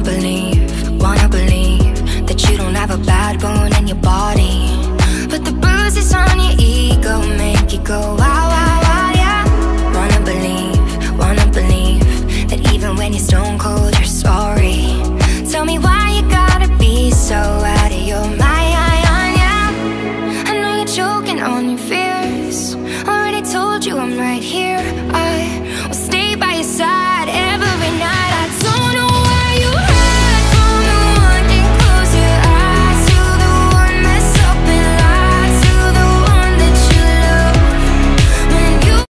believe that you don't have a bad bone in your body, but the bruises on your ego make you go out.